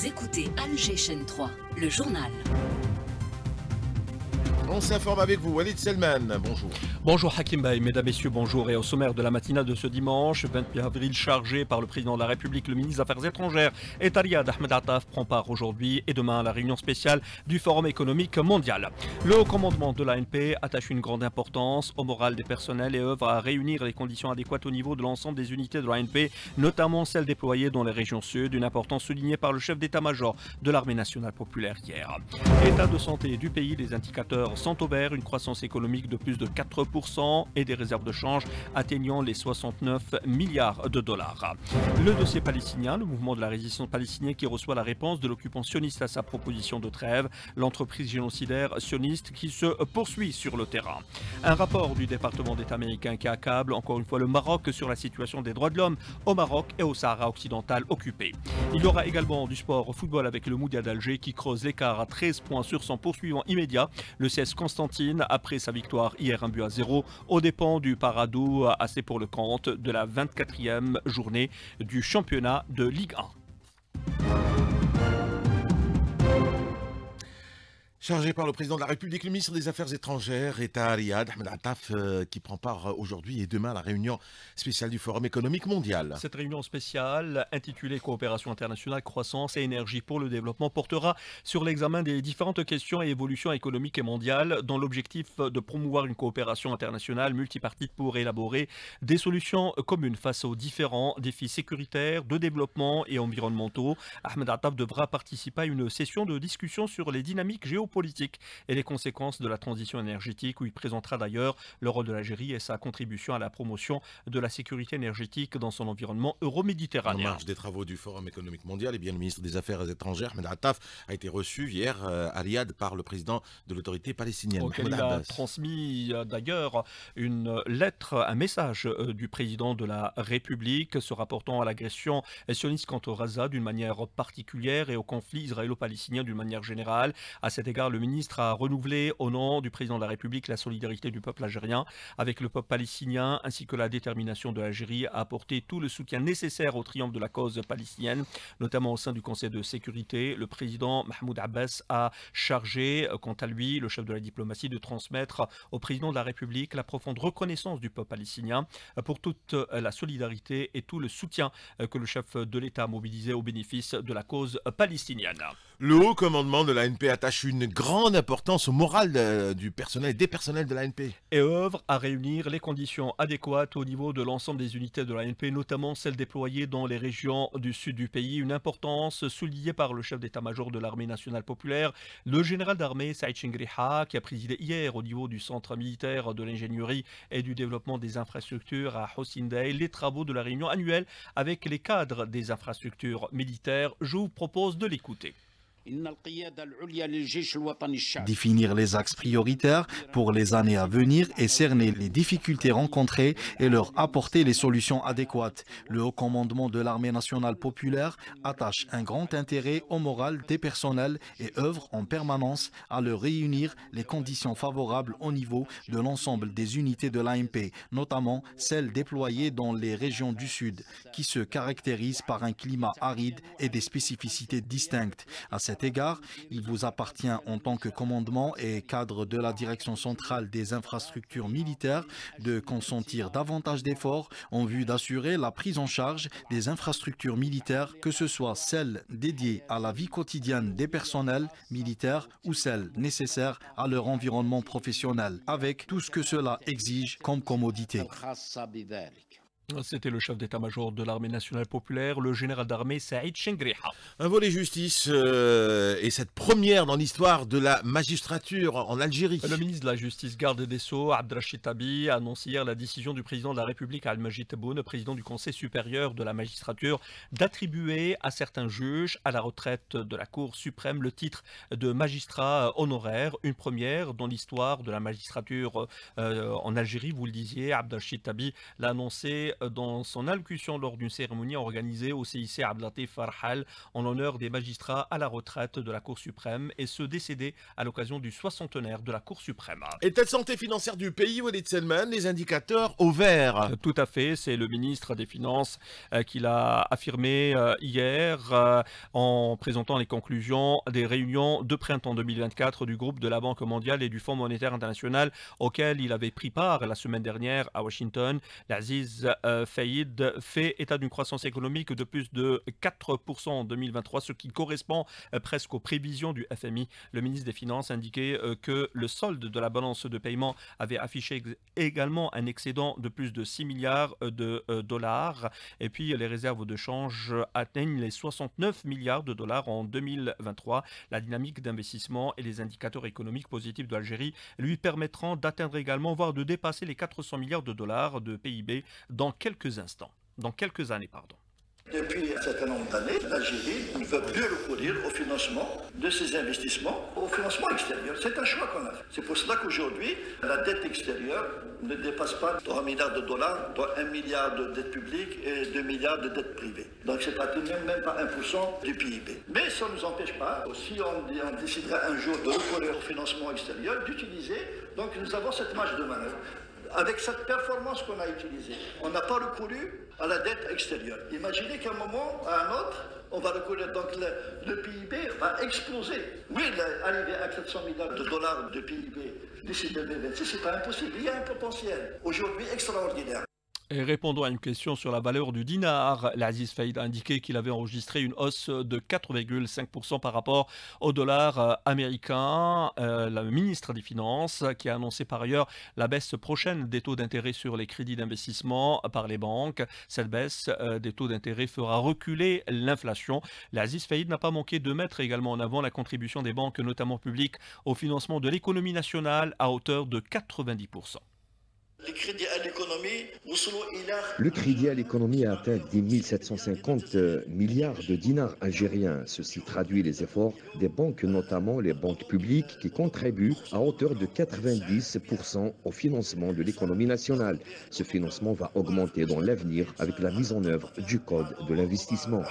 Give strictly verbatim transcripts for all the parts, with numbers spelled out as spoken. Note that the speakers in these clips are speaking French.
Vous écoutez Alger Chaîne trois, le journal. On s'informe avec vous, Walid Selman, bonjour. Bonjour Hakim Bey, mesdames, messieurs, bonjour. Et au sommaire de la matinale de ce dimanche, vingt-huit avril, chargé par le président de la République, le ministre des Affaires étrangères et Riyad Ahmed Attaf prend part aujourd'hui et demain à la réunion spéciale du Forum économique mondial. Le haut commandement de l'A N P attache une grande importance au moral des personnels et œuvre à réunir les conditions adéquates au niveau de l'ensemble des unités de l'A N P, notamment celles déployées dans les régions sud, une importance soulignée par le chef d'état-major de l'armée nationale populaire hier. État de santé du pays, les indicateurs sont au vert, une croissance économique de plus de quatre pour cent et des réserves de change atteignant les soixante-neuf milliards de dollars. Le dossier palestinien, le mouvement de la résistance palestinien qui reçoit la réponse de l'occupant sioniste à sa proposition de trêve, l'entreprise génocidaire sioniste qui se poursuit sur le terrain. Un rapport du département d'État américain qui accable encore une fois le Maroc sur la situation des droits de l'homme au Maroc et au Sahara occidental occupé. Il y aura également du sport au football avec le Moudia d'Alger qui creuse l'écart à treize points sur son poursuivant immédiat, le C S Constantine, après sa victoire hier un but à zéro aux dépens du Paradou, assez pour le compte de la vingt-quatrième journée du championnat de Ligue un. Chargé par le président de la République, le ministre des Affaires étrangères est à Riyad, Ahmed Attaf, euh, qui prend part aujourd'hui et demain à la réunion spéciale du Forum économique mondial. Cette réunion spéciale, intitulée Coopération internationale, croissance et énergie pour le développement, portera sur l'examen des différentes questions et évolutions économiques et mondiales dans l'objectif de promouvoir une coopération internationale multipartite pour élaborer des solutions communes face aux différents défis sécuritaires, de développement et environnementaux. Ahmed Attaf devra participer à une session de discussion sur les dynamiques géopolitiques politique et les conséquences de la transition énergétique, où il présentera d'ailleurs le rôle de l'Algérie et sa contribution à la promotion de la sécurité énergétique dans son environnement euro-méditerranéen. En marge des travaux du Forum économique mondial, et bien, le ministre des Affaires étrangères, Ahmed Attaf, a été reçu hier euh, à Riyad par le président de l'autorité palestinienne. Auquel il a transmis euh, d'ailleurs une lettre, un message euh, du président de la République se rapportant à l'agression sioniste contre Gaza d'une manière particulière et au conflit israélo-palestinien d'une manière générale. À cet égard, le ministre a renouvelé au nom du président de la République la solidarité du peuple algérien avec le peuple palestinien ainsi que la détermination de l'Algérie à apporter tout le soutien nécessaire au triomphe de la cause palestinienne, notamment au sein du Conseil de sécurité. Le président Mahmoud Abbas a chargé, quant à lui, le chef de la diplomatie de transmettre au président de la République la profonde reconnaissance du peuple palestinien pour toute la solidarité et tout le soutien que le chef de l'État a mobilisé au bénéfice de la cause palestinienne. Le haut commandement de l'A N P attache une grande importance au moral de, du personnel et des personnels de l'A N P. Et œuvre à réunir les conditions adéquates au niveau de l'ensemble des unités de l'A N P, notamment celles déployées dans les régions du sud du pays. Une importance soulignée par le chef d'état-major de l'armée nationale populaire, le général d'armée Saïd Chengriha, qui a présidé hier au niveau du centre militaire de l'ingénierie et du développement des infrastructures à Hosindey les travaux de la réunion annuelle avec les cadres des infrastructures militaires. Je vous propose de l'écouter. Définir les axes prioritaires pour les années à venir et cerner les difficultés rencontrées et leur apporter les solutions adéquates. Le haut commandement de l'armée nationale populaire attache un grand intérêt au moral des personnels et œuvre en permanence à leur réunir les conditions favorables au niveau de l'ensemble des unités de l'A N P, notamment celles déployées dans les régions du Sud, qui se caractérisent par un climat aride et des spécificités distinctes. À cet égard, il vous appartient en tant que commandement et cadre de la direction centrale des infrastructures militaires de consentir davantage d'efforts en vue d'assurer la prise en charge des infrastructures militaires, que ce soit celles dédiées à la vie quotidienne des personnels militaires ou celles nécessaires à leur environnement professionnel, avec tout ce que cela exige comme commodité. C'était le chef d'état-major de l'armée nationale populaire, le général d'armée Saïd Chengriha. Un volet justice euh, et cette première dans l'histoire de la magistrature en Algérie. Le ministre de la Justice, garde des Sceaux, Abdrachid Tabi, a annoncé hier la décision du président de la République, Al-Majid Tebboune, président du Conseil supérieur de la magistrature, d'attribuer à certains juges à la retraite de la Cour suprême le titre de magistrat honoraire, une première dans l'histoire de la magistrature euh, en Algérie. Vous le disiez, Abdrachid Tabi l'a annoncé dans son allocution lors d'une cérémonie organisée au C I C Abdelatif Farhal en l'honneur des magistrats à la retraite de la Cour suprême et ceux décédés à l'occasion du soixantenaire de la Cour suprême. État de santé financière du pays, Walid Selman, les indicateurs au vert. Tout à fait, c'est le ministre des Finances euh, qui l'a affirmé euh, hier euh, en présentant les conclusions des réunions de printemps deux mille vingt-quatre du groupe de la Banque mondiale et du Fonds monétaire international auquel il avait pris part la semaine dernière à Washington. L'Aziz euh, Faïd fait état d'une croissance économique de plus de quatre pour cent en deux mille vingt-trois, ce qui correspond euh, presque aux prévisions du F M I. Le ministre des Finances indiquait euh, que le solde de la balance de paiement avait affiché également un excédent de plus de six milliards de euh, dollars. Et puis les réserves de change atteignent les soixante-neuf milliards de dollars en deux mille vingt-trois. La dynamique d'investissement et les indicateurs économiques positifs de l'Algérie lui permettront d'atteindre également, voire de dépasser les quatre cents milliards de dollars de P I B dans quelques instants, dans quelques années, pardon. Depuis un certain nombre d'années, l'Algérie ne veut plus recourir au financement de ses investissements, au financement extérieur. C'est un choix qu'on a fait. C'est pour cela qu'aujourd'hui, la dette extérieure ne dépasse pas trois milliards de dollars, dont un milliard de dette publique et deux milliards de dette privée. Donc c'est pas même, même pas un pour cent du P I B. Mais ça ne nous empêche pas, si on, on décidera un jour de recourir au financement extérieur, d'utiliser, donc nous avons cette marge de manœuvre. Avec cette performance qu'on a utilisée, on n'a pas recouru à la dette extérieure. Imaginez qu'à un moment, à un autre, on va recourir, donc le, le P I B va exploser. Oui, arriver à quatre cents milliards de dollars de P I B d'ici deux mille vingt-six, c'est pas impossible. Il y a un potentiel, aujourd'hui extraordinaire. Et répondant à une question sur la valeur du dinar, l'Aziz Faïd a indiqué qu'il avait enregistré une hausse de quatre virgule cinq pour cent par rapport au dollar américain. Euh, le ministre des Finances qui a annoncé par ailleurs la baisse prochaine des taux d'intérêt sur les crédits d'investissement par les banques. Cette baisse euh, des taux d'intérêt fera reculer l'inflation. L'Aziz Faïd n'a pas manqué de mettre également en avant la contribution des banques, notamment publiques, au financement de l'économie nationale à hauteur de quatre-vingt-dix pour cent. Le crédit à l'économie a atteint dix mille sept cent cinquante milliards de dinars algériens. Ceci traduit les efforts des banques, notamment les banques publiques, qui contribuent à hauteur de quatre-vingt-dix pour cent au financement de l'économie nationale. Ce financement va augmenter dans l'avenir avec la mise en œuvre du Code de l'investissement.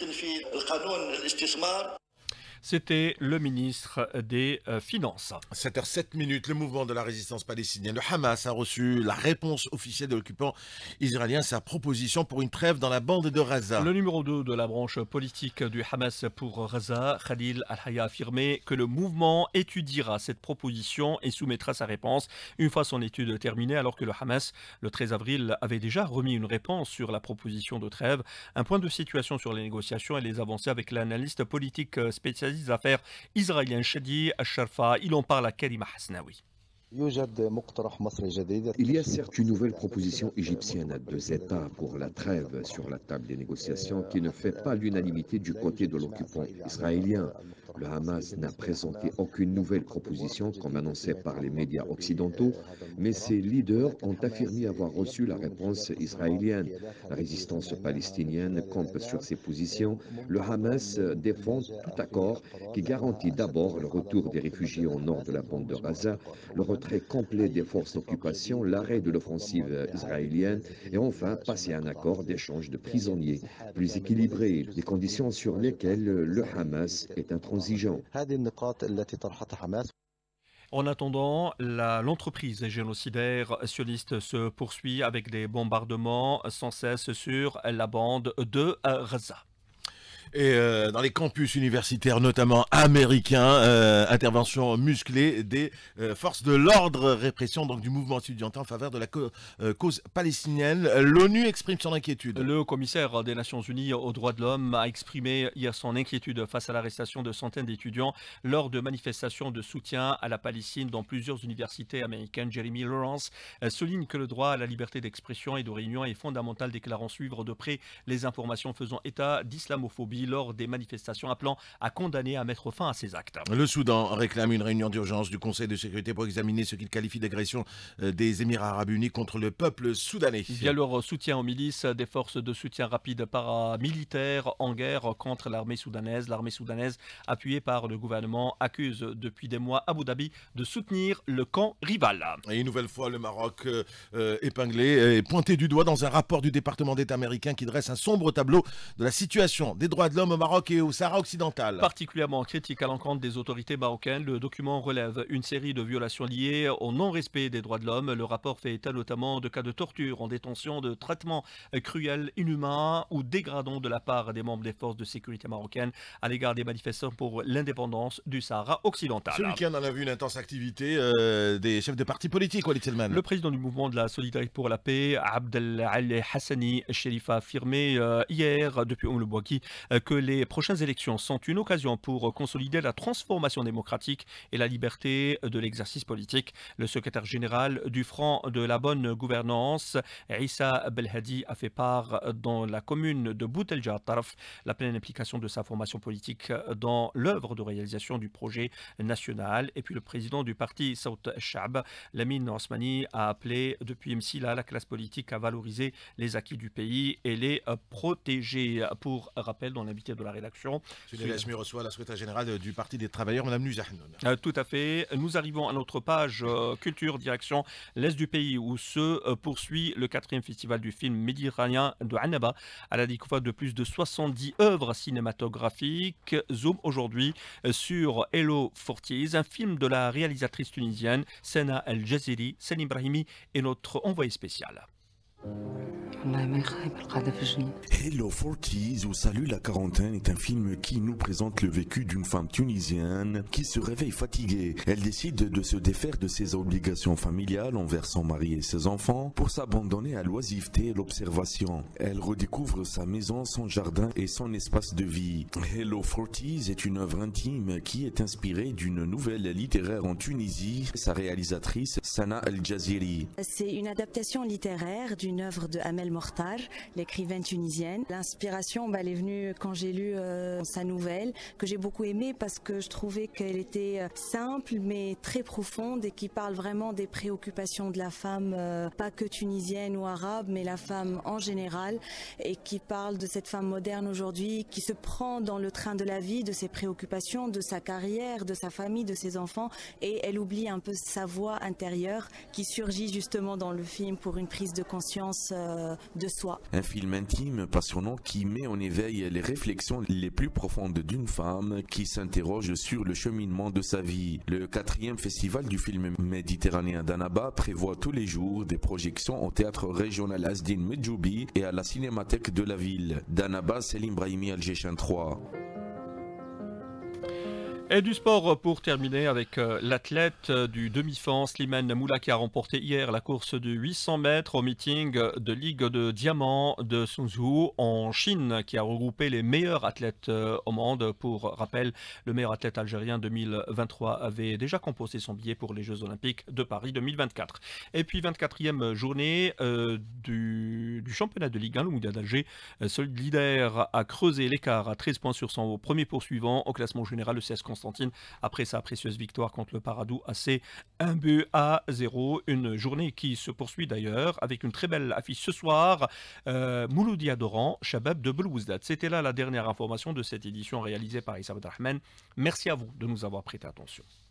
C'était le ministre des euh, Finances. sept heures sept minutes, le mouvement de la résistance palestinienne, le Hamas, a reçu la réponse officielle de l'occupant israélien, sa proposition pour une trêve dans la bande de Gaza. Le numéro deux de la branche politique du Hamas pour Gaza, Khalil Al-Hayya, a affirmé que le mouvement étudiera cette proposition et soumettra sa réponse une fois son étude terminée, alors que le Hamas, le treize avril, avait déjà remis une réponse sur la proposition de trêve. Un point de situation sur les négociations et les avancées avec l'analyste politique spécialiste des affaires israélien Shadi Al-Sharfa. Il en parle à Karima Hasnaoui. Il y a certes une nouvelle proposition égyptienne à deux États pour la trêve sur la table des négociations qui ne fait pas l'unanimité du côté de l'occupant israélien. Le Hamas n'a présenté aucune nouvelle proposition comme annoncé par les médias occidentaux, mais ses leaders ont affirmé avoir reçu la réponse israélienne. La résistance palestinienne campe sur ses positions. Le Hamas défend tout accord qui garantit d'abord le retour des réfugiés au nord de la bande de Gaza, le retrait complet des forces d'occupation, l'arrêt de l'offensive israélienne et enfin passer à un accord d'échange de prisonniers plus équilibré, des conditions sur lesquelles le Hamas est intransigeant. En attendant, l'entreprise génocidaire sioniste se poursuit avec des bombardements sans cesse sur la bande de Gaza. Et euh, dans les campus universitaires, notamment américains, euh, intervention musclée des euh, forces de l'ordre, répression donc du mouvement étudiantin en faveur de la co euh, cause palestinienne. L'ONU exprime son inquiétude. Le commissaire des Nations Unies aux droits de l'homme a exprimé hier son inquiétude face à l'arrestation de centaines d'étudiants lors de manifestations de soutien à la Palestine dans plusieurs universités américaines. Jeremy Lawrence souligne que le droit à la liberté d'expression et de réunion est fondamental, déclarant suivre de près les informations faisant état d'islamophobie vendredi lors des manifestations appelant à condamner et à mettre fin à ces actes. Le Soudan réclame une réunion d'urgence du Conseil de sécurité pour examiner ce qu'il qualifie d'agression des Émirats arabes unis contre le peuple soudanais. Via leur soutien aux milices, des forces de soutien rapide paramilitaires en guerre contre l'armée soudanaise. L'armée soudanaise, appuyée par le gouvernement, accuse depuis des mois Abu Dhabi de soutenir le camp rival. Et une nouvelle fois, le Maroc euh, épinglé et pointé du doigt dans un rapport du département d'État américain qui dresse un sombre tableau de la situation des droits de l'homme au Maroc et au Sahara occidental. Particulièrement critique à l'encontre des autorités marocaines, le document relève une série de violations liées au non-respect des droits de l'homme. Le rapport fait état notamment de cas de torture en détention, de traitements cruels, inhumains ou dégradants de la part des membres des forces de sécurité marocaines à l'égard des manifestants pour l'indépendance du Sahara occidental. Ce week-end, on a vu une intense activité euh, des chefs de partis politiques, Walid Selman. Le président du mouvement de la solidarité pour la paix, Abdel Ali Hassani Sherif, a affirmé euh, hier, depuis Oum le Bouaki, euh, que les prochaines élections sont une occasion pour consolider la transformation démocratique et la liberté de l'exercice politique. Le secrétaire général du Front de la bonne gouvernance, Issa Belhadi, a fait part dans la commune de Bout El Jartarf la pleine implication de sa formation politique dans l'œuvre de réalisation du projet national. Et puis le président du parti Saut Shab, Lamine Osmani, a appelé depuis Msila la classe politique à valoriser les acquis du pays et les protéger. Pour rappel, dans l'invité de la rédaction, Je reçoit la secrétaire générale du Parti des Travailleurs, Mme Nuzahnoun. Euh, tout à fait. Nous arrivons à notre page euh, culture, direction l'Est du pays où se euh, poursuit le quatrième festival du film méditerranéen de Annaba à la découverte de plus de soixante-dix œuvres cinématographiques. Zoom aujourd'hui euh, sur Hello Forties, un film de la réalisatrice tunisienne Sena El Jaziri. Salim Brahimi est notre envoyé spécial. Hello Forties ou Salut la quarantaine est un film qui nous présente le vécu d'une femme tunisienne qui se réveille fatiguée. Elle décide de se défaire de ses obligations familiales envers son mari et ses enfants pour s'abandonner à l'oisiveté et l'observation. Elle redécouvre sa maison, son jardin et son espace de vie. Hello Forties est une œuvre intime qui est inspirée d'une nouvelle littéraire en Tunisie, sa réalisatrice Sana El Jaziri. C'est une adaptation littéraire d'une œuvre de Amel Mortar, l'écrivaine tunisienne. L'inspiration, bah, elle est venue quand j'ai lu euh, sa nouvelle, que j'ai beaucoup aimée parce que je trouvais qu'elle était euh, simple mais très profonde et qui parle vraiment des préoccupations de la femme, euh, pas que tunisienne ou arabe, mais la femme en général, et qui parle de cette femme moderne aujourd'hui qui se prend dans le train de la vie, de ses préoccupations, de sa carrière, de sa famille, de ses enfants, et elle oublie un peu sa voix intérieure qui surgit justement dans le film pour une prise de conscience euh, de soi. Un film intime, passionnant, qui met en éveil les réflexions les plus profondes d'une femme qui s'interroge sur le cheminement de sa vie. Le quatrième festival du film méditerranéen d'Annaba prévoit tous les jours des projections au théâtre régional Asdin Medjoubi et à la cinémathèque de la ville. D'Annaba, Selim Brahimi, Algéchin trois. Et du sport pour terminer avec euh, l'athlète du demi-fond Slimane Moula qui a remporté hier la course de huit cents mètres au meeting de Ligue de Diamant de Suzhou en Chine qui a regroupé les meilleurs athlètes euh, au monde. Pour rappel, le meilleur athlète algérien deux mille vingt-trois avait déjà composé son billet pour les Jeux Olympiques de Paris deux mille vingt-quatre. Et puis vingt-quatrième journée euh, du, du championnat de Ligue un, le Moudia d'Alger, euh, solidaire a creusé l'écart à treize points sur son premier poursuivant au classement général, le C S Constantine, après sa précieuse victoire contre le Paradou A C, un but à zéro. Une journée qui se poursuit d'ailleurs avec une très belle affiche ce soir. Euh, Mouloudi Adoran, Shabab de Belouizdad. C'était là la dernière information de cette édition réalisée par Issa Abdrahman. Merci à vous de nous avoir prêté attention.